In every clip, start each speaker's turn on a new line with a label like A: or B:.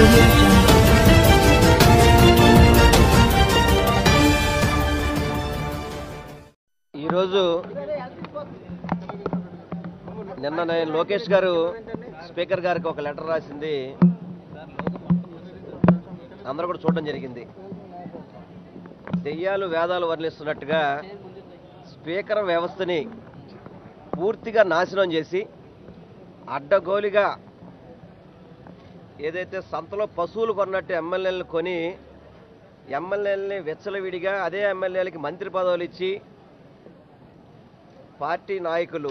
A: ఈరోజు నిన్న లోకేష్ గారు స్పీకర్ గారికి ఒక లెటర్ రాసింది అందరూ కూడా చూడడం జరిగింది. దెయ్యాలు వేదాలు వర్ణిస్తున్నట్టుగా స్పీకర్ వ్యవస్థని పూర్తిగా నాశనం చేసి అడ్డగోలిగా ఏదైతే సంతలో పశువులు కొన్నట్టు ఎమ్మెల్యేలను కొని ఎమ్మెల్యేలని వెచ్చలవిడిగా అదే ఎమ్మెల్యేలకి మంత్రి పదవులు ఇచ్చి పార్టీ నాయకులు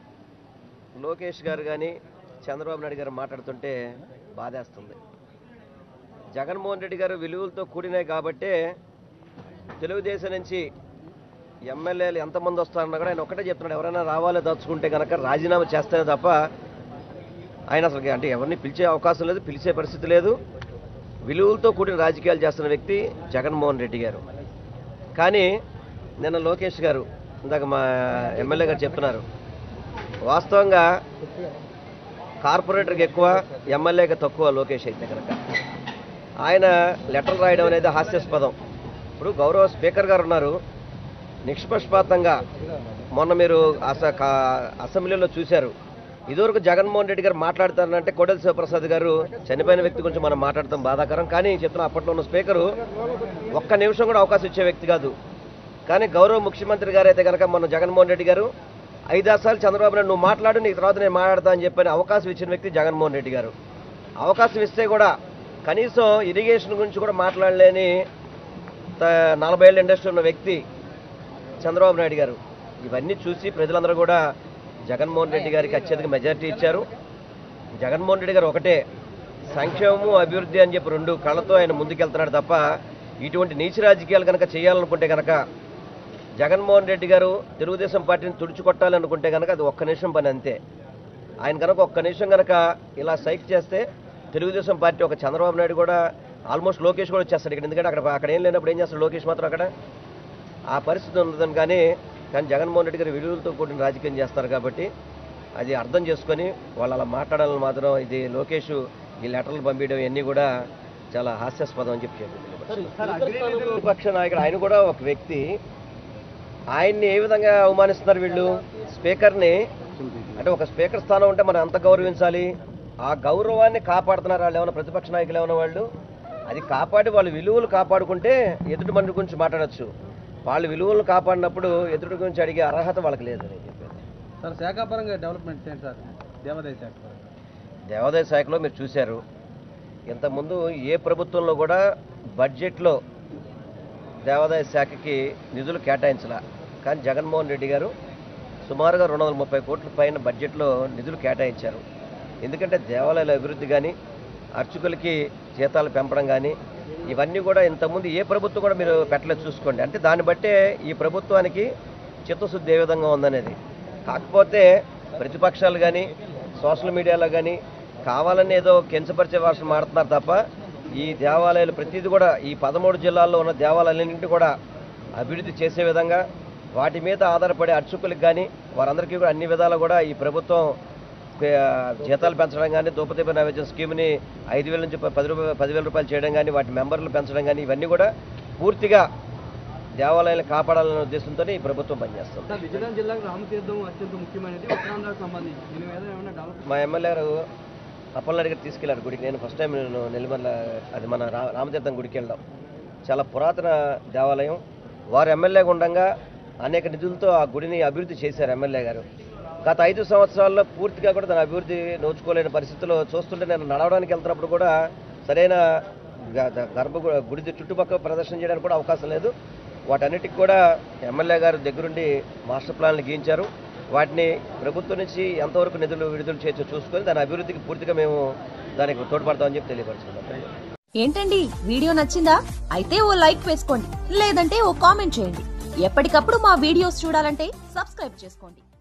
A: లోకేష్ గారు కానీ చంద్రబాబు నాయుడు గారు మాట్లాడుతుంటే బాధేస్తుంది. జగన్మోహన్ రెడ్డి గారు విలువలతో కూడినాయి కాబట్టే తెలుగుదేశం నుంచి ఎమ్మెల్యేలు ఎంతమంది వస్తారన్నా కూడా ఆయన ఒక్కటే చెప్తున్నాడు, ఎవరైనా రావాలో దాచుకుంటే కనుక రాజీనామా చేస్తేనే తప్ప ఆయన అసలు అంటే ఎవరిని పిలిచే అవకాశం లేదు, పిలిచే పరిస్థితి లేదు. విలువలతో కూడిన రాజకీయాలు చేస్తున్న వ్యక్తి జగన్మోహన్ రెడ్డి గారు. కానీ నిన్న లోకేష్ గారు ఇందాక మా ఎమ్మెల్యే గారు చెప్తున్నారు, వాస్తవంగా కార్పొరేటర్కి ఎక్కువ ఎమ్మెల్యేకి తక్కువ లోకేష్ అయితే కనుక ఆయన లెటర్లు రాయడం అనేది హాస్యాస్పదం. ఇప్పుడు గౌరవ స్పీకర్ గారు ఉన్నారు, నిష్పక్షపాతంగా మొన్న మీరు అసెంబ్లీలో చూశారు. ఇదివరకు జగన్మోహన్ రెడ్డి గారు మాట్లాడతారంటే కోడెల శివప్రసాద్ గారు చనిపోయిన వ్యక్తి గురించి మనం మాట్లాడతాం బాధాకరం. కానీ చెప్తున్నా అప్పట్లో ఉన్న స్పీకరు ఒక్క నిమిషం కూడా అవకాశం ఇచ్చే వ్యక్తి కాదు. కానీ గౌరవ ముఖ్యమంత్రి గారు అయితే కనుక మొన్న జగన్మోహన్ రెడ్డి గారు 5-6 సార్లు చంద్రబాబు నాయుడు నువ్వు మాట్లాడు, నీకు తర్వాత నేను మాట్లాడతా అని చెప్పని అవకాశం ఇచ్చిన వ్యక్తి జగన్మోహన్ రెడ్డి గారు. అవకాశం ఇస్తే కూడా కనీసం ఇరిగేషన్ గురించి కూడా మాట్లాడలేని 40 ఏళ్ళ ఇండస్ట్రీ ఉన్న వ్యక్తి చంద్రబాబు నాయుడు గారు. ఇవన్నీ చూసి ప్రజలందరూ కూడా జగన్మోహన్ రెడ్డి గారికి అత్యధిక మెజారిటీ ఇచ్చారు. జగన్మోహన్ రెడ్డి గారు ఒకటే సంక్షేమము అభివృద్ధి అని చెప్పి 2 కళ్ళతో ఆయన ముందుకెళ్తున్నాడు తప్ప ఇటువంటి నీచ రాజకీయాలు కనుక చేయాలనుకుంటే కనుక జగన్మోహన్ రెడ్డి గారు తెలుగుదేశం పార్టీని తుడిచికొట్టాలనుకుంటే కనుక అది ఒక్క నిమిషం పని అంతే. ఆయన కనుక ఒక్క నిమిషం కనుక ఇలా సైక్ చేస్తే తెలుగుదేశం పార్టీ ఒక చంద్రబాబు నాయుడు కూడా ఆల్మోస్ట్ లోకేష్ కూడా వచ్చేస్తాడు ఇక్కడ. ఎందుకంటే అక్కడ ఏం లేనప్పుడు ఏం చేస్తాడు లోకేష్ మాత్రం అక్కడ ఆ పరిస్థితి ఉండదని. కానీ జగన్మోహన్ రెడ్డి గారు విలువలతో కూడిన రాజకీయం చేస్తారు కాబట్టి అది అర్థం చేసుకొని వాళ్ళు అలా మాట్లాడాలని మాత్రం ఇది లోకేష్ ఈ లెటర్లు పంపించడం ఇవన్నీ కూడా చాలా హాస్యాస్పదం అని చెప్పి విపక్ష నాయకుడు ఆయన కూడా ఒక వ్యక్తి. ఆయన్ని ఏ విధంగా అవమానిస్తున్నారు వీళ్ళు? స్పీకర్ని అంటే ఒక స్పీకర్ స్థానం ఉంటే మనం ఎంత గౌరవించాలి? ఆ గౌరవాన్ని కాపాడుతున్నారు వాళ్ళు ఏమైనా ప్రతిపక్ష నాయకులు ఏమైనా వాళ్ళు అది కాపాడి వాళ్ళ విలువలు కాపాడుకుంటే ఎదుటి మనిషి గురించి మాట్లాడచ్చు. వాళ్ళ విలువలను కాపాడినప్పుడు ఎదుటి గురించి అడిగే అర్హత వాళ్ళకి లేదు.
B: సార్ శాఖాపరంగా డెవలప్మెంట్ ఏంటి సార్?
A: దేవాదాయ శాఖలో మీరు చూశారు, ఇంతకుముందు ఏ ప్రభుత్వంలో కూడా బడ్జెట్లో దేవాదాయ శాఖకి నిధులు కేటాయించాల. కానీ జగన్మోహన్ రెడ్డి గారు సుమారుగా 230 కోట్ల పైన బడ్జెట్లో నిధులు కేటాయించారు. ఎందుకంటే దేవాలయాల అభివృద్ధి కానీ అర్చకులకి జీతాలు పెంపడం కానీ ఇవన్నీ కూడా ఇంతకుముందు ఏ ప్రభుత్వం కూడా మీరు పెట్టలేదు చూసుకోండి. అంటే దాన్ని బట్టే ఈ ప్రభుత్వానికి చిత్తశుద్ధి ఏ విధంగా ఉందనేది. కాకపోతే ప్రతిపక్షాలు కానీ సోషల్ మీడియాలో కానీ కావాలని ఏదో కించపరిచే భాషలు మాడుతున్నారు తప్ప ఈ దేవాలయాలు ప్రతిదీ కూడా ఈ 13 జిల్లాల్లో ఉన్న దేవాలయాలన్నింటినీ కూడా అభివృద్ధి చేసే విధంగా వాటి మీద ఆధారపడే అర్చకులకు కానీ వారందరికీ కూడా అన్ని విధాలు కూడా ఈ ప్రభుత్వం జీతాలు పెంచడం కానీ దూపదీప నైవేద్యం స్కీమ్ని 5,000 నుంచి 10,000 రూపాయలు చేయడం కానీ వాటి మెంబర్లు పెంచడం కానీ ఇవన్నీ కూడా పూర్తిగా దేవాలయాలను కాపాడాలనే ఉద్దేశంతో ఈ ప్రభుత్వం పనిచేస్తుంది. మా ఎమ్మెల్యే గారు అప్పలనాయుడు గారు తీసుకెళ్లారు గుడికి. నేను ఫస్ట్ టైం నేను నెల్లిమర్ల అది మన రామతీర్థం గుడికి వెళ్ళడం. చాలా పురాతన దేవాలయం. వారు ఎమ్మెల్యేగా ఉండగా అనేక నిధులతో ఆ గుడిని అభివృద్ధి చేశారు ఎమ్మెల్యే గారు. గత 5 సంవత్సరాల్లో పూర్తిగా కూడా దాని అభివృద్ధి నోచుకోలేని పరిస్థితుల్లో చూస్తుంటే నేను నడవడానికి వెళ్తున్నప్పుడు కూడా సరైన గుడి చుట్టుపక్కల ప్రదర్శన చేయడానికి కూడా అవకాశం లేదు. వాటన్నిటికి కూడా ఎమ్మెల్యే గారు దగ్గరుండి మాస్టర్ ప్లాన్లు గీయించారు. వాటిని ప్రభుత్వం నుంచి ఎంతవరకు నిధులు విడుదల చేయొచ్చో చూసుకొని దాని అభివృద్ధికి పూర్తిగా మేము దానికి తోడ్పడతామని చెప్పి తెలియపరుచుకున్నాం.
C: ఏంటండి వీడియో నచ్చిందా? అయితే ఓ లైక్ వేసుకోండి, లేదంటే ఓ కామెంట్ చేయండి. ఎప్పటికప్పుడు మా వీడియోస్ చూడాలంటే సబ్స్క్రైబ్ చేసుకోండి.